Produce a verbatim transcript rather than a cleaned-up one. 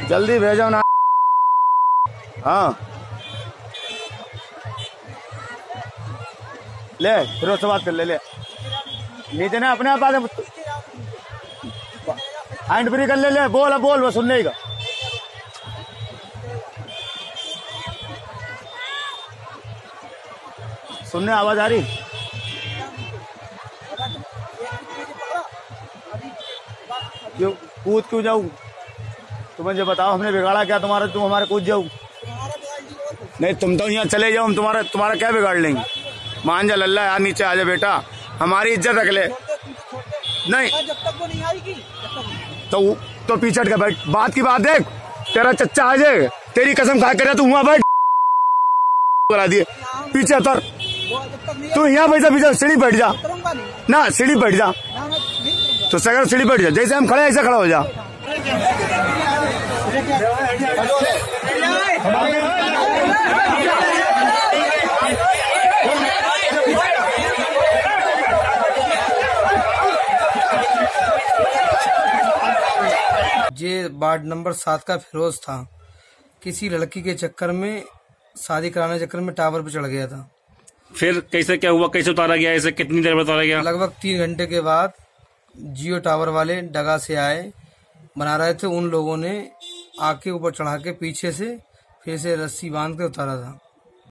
जल्दी भेजो ना। हाँ ले फिर उससे बात कर ले ले नीचे ना अपने आप आ हैंड फ्री कर ले ले बोल अब बोल वो सुनने का। सुनने आवाज आ रही। क्यों कूद क्यों जाऊँ तुम मुझे बताओ हमने बिगाड़ा क्या तुम्हारा तुम हमारे कूद जाओ। नहीं तुम तो यहाँ चले जाओ हम तुम्हारा तुम्हारा क्या बिगाड़ लेंगे। मान जा लल्ला यार नीचे आ जा बेटा हमारी इज्जत रख ले। नहीं जब तक वो नहीं आएगी तो तो पीछे हट के बैठ बात की बात देख तेरा चच्चा आ जाए तेरी कसम खा कर तू वहाँ बैठ करा दिए पीछे उतर तू यहाँ बैठा पीछे सीढ़ी बैठ जा ना सीढ़ी बैठ जा तो सगर सीढ़ी बैठ जा जैसे हम खड़े ऐसे खड़ा हो जा। ये वार्ड नंबर सात का फिरोज था। किसी लड़की के चक्कर में शादी कराने के चक्कर में टावर पे चढ़ गया था। फिर कैसे क्या हुआ कैसे उतारा गया ऐसे कितनी देर में उतारा गया। लगभग तीन घंटे के बाद जियो टावर वाले डगा से आए बना रहे थे। उन लोगों ने आके ऊपर चढ़ा के पीछे से फिर से रस्सी बांध के उतारा था।